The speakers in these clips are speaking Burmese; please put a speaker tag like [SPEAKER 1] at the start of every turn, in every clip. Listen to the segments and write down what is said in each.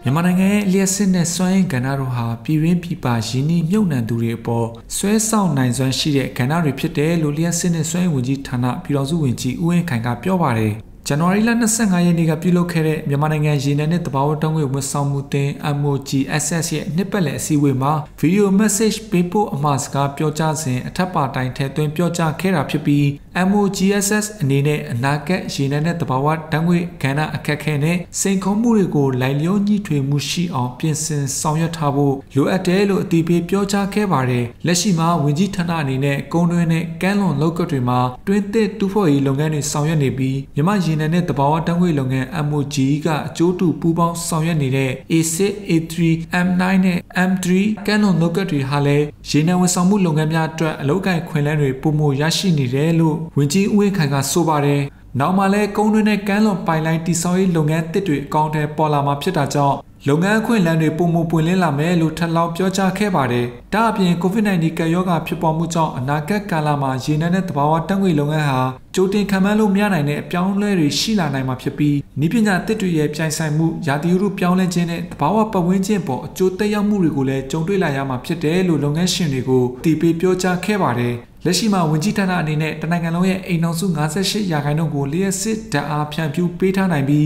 [SPEAKER 1] မြန်မာနိုင်ငံရဲ့လျှက်စစ်နဲ့စွမ်းအင်ကဏ္ဍတို့ဟာပြည်တွင်းပြည်ပရင်းနှီးမြှုပ်နှံသူတွေအပေါ်ဆွဲဆောင်နိုင်စွမ်းရှိတဲ့ကဏ္ဍတွေဖြစ်တယ်လို့လျှက်စစ်နဲ့စွမ်းအင်ဝန်ကြီးဌာနပြည်ထောင်စုဝန်ကြီးဦးဝင်းခိုင်ကပြောပါတယ်ဇန်နဝါရီလ25ရက်နေ့ကပြုလုပ်ခဲ့တဲ့မြန်မာနိုင်ငံရေနံနဲ့သဘာဝဓာတ်ငွေ့ဝန်ဆောင်မှုတင် MOGSS ရဲ့နှစ်ပတ်လည်အစည်းအဝေးမှာ Video Message ပေးပို့အမှာစကားပြောကြားစဉ်အထက်ပါတိုင်းထည့်သွင်းပြောကြားခဲ့တာဖြစ်ပြီး MOGSS အနေနဲ့အနာဂတ်ရေနံနဲ့သဘာဝဓာတ်ငွေ့ကဏ္ဍအခက်အခဲနဲ့စိန်ခေါ်မှုတွေကိုလိုက်လျောညီထွေမှုရှိအောင်ပြင်ဆင်ဆောင်ရွက်ထားဖို့လိုအပ်တယ်လို့အတည်ပြုပြောကြားခဲ့ပါတယ်။လက်ရှိမှာဝန်ကြီးဌာနအနေနဲ့ကုန်းတွင်းနဲ့ကမ်းလွန်လောက်ကတွေမှာတွင်းသစ်တူးဖော်ရေးလုပ်ငန်းတွေဆောင်ရွက်နေပြီးမြန်မာရေနံနဲ့သဘာဝဓာတ်ငွေ့လုပ်ငန်း MOG ကအကျိုးတူပူးပေါင်းဆောင်ရွက်နေတဲ့ A6, A3, M9 နဲ့ M3 ကမ်းလွန်လောက်ကတွေဟာလည်းရေနံဝန်ဆောင်မှုလုပ်ငန်းများအတွက်အလုပ်ကိုင်ခွင့်လန်းတွေပုံမရရှိနေတယ်လို့ဝန်ကြီးဦးဝင်းခိုင်ကဆိုပါတယ်။နောက်မှလည်းကုန်းတွင်းနဲ့ကမ်းလွန်ပိုင်လိုင်းတည်ဆောက်ရေးလုပ်ငန်းတစ်တွေအကောင့်ထဲပေါ်လာမှာဖြစ်တာကြောင့်လုပ်ငန်းခွင့်လန်းတွေပုံမပွင့်လင်းလာမယ်လို့ထပ်လောင်းပြောကြားခဲ့ပါတယ်။ဒါအပြင် COVID-19 ကပ်ရောဂါဖြစ်ပေါ်မှုကြောင့်အနာဂတ်ကာလမှာရေနံနဲ့သဘာဝဓာတ်ငွေ့လုပ်ငန်းဟာကြိုတင်ခံမှန်းလို့မရနိုင်တဲ့အပြောင်းအလဲတွေရှိလာနိုင်မှာဖြစ်ပြီးနည်းပညာတစ်တွေရဲ့ပြိုင်ဆိုင်မှုရာသီဥတုပြောင်းလဲခြင်းနဲ့သဘာဝပတ်ဝန်းကျင်ပေါ်အကျိုးသက်ရောက်မှုတွေကိုလည်းကြုံတွေ့လာရမှာဖြစ်တယ်လို့လုပ်ငန်းရှင်တွေကိုတည်ပြီးပြောကြားခဲ့ပါတယ်။လက်ရှိမှာဝန်ကြီးဌာနအနေနဲ့တနိုင်ငံလုံးရဲ့အိမ်နောက်စု58ရာခိုင်နှုန်းကိုလျှက်စစ်ဓာတ်အားဖြန့်ဖြူးပေးထားနိုင်ပြီး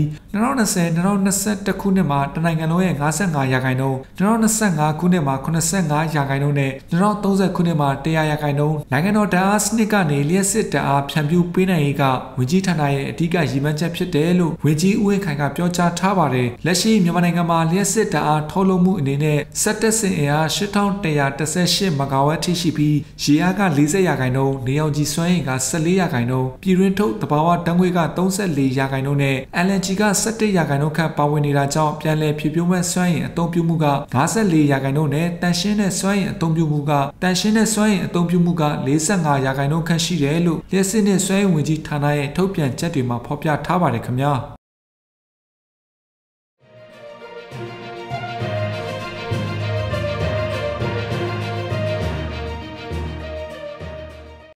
[SPEAKER 1] 2020-2021ခုနှစ်မှာတနိုင်ငံလုံးရဲ့55ရာခိုင်နှုန်း2025ခုနှစ်မှာ85ရာခိုင်နှုန်းနဲ့2030ခုနှစ်မှာ100ရာခိုင်နှုန်းနိုင်ငံတော်ဓာတ်အားစနစ်ကနေလျှက်စစ်ဓာတ်အားဖြန့်ဖြူးပေးနိုင်ရေးကဝန်ကြီးဌာနရဲ့အဓိကရည်မှန်းချက်ဖြစ်တယ်လို့ဝန်ကြီးဦးဝင်းခိုင်ကပြောကြားထားပါတယ်။လက်ရှိမြန်မာနိုင်ငံမှာလျှက်စစ်ဓာတ်အားထုတ်လုပ်မှုအနေနဲ့စက်တက်စင်အား8118မဂါဝပ်ထိရှိပြီးရေအားက40ရာခိုင်နှုန်းနေအောင်ကြီးစွမ်းအင်က14ရာခိုင်နှုန်းပြည်တွင်းထုတ်သဘာဝဓာတ်ငွေ့က34ရာခိုင်နှုန်းနဲ့ LNG က17ရာခိုင်နှုန်းခန့်ပါဝင်နေတာကြောင့်ပြန်လည်ဖြည့်ဖြိုးမဲ့စွမ်းအင်အသုံးပြုမှုက54ရာခိုင်နှုန်းနဲ့တန်ရှင်းတဲ့စွမ်းအင်အသုံးပြုမှုက45ရာခိုင်နှုန်းခန့်ရှိတယ်လို့လျှက်စစ်နဲ့စွမ်းအင်ဝန်ကြီးဌာနရဲ့ထုတ်ပြန်ချက်တွေမှာဖော်ပြထားပါတယ်ခင်ဗျာ။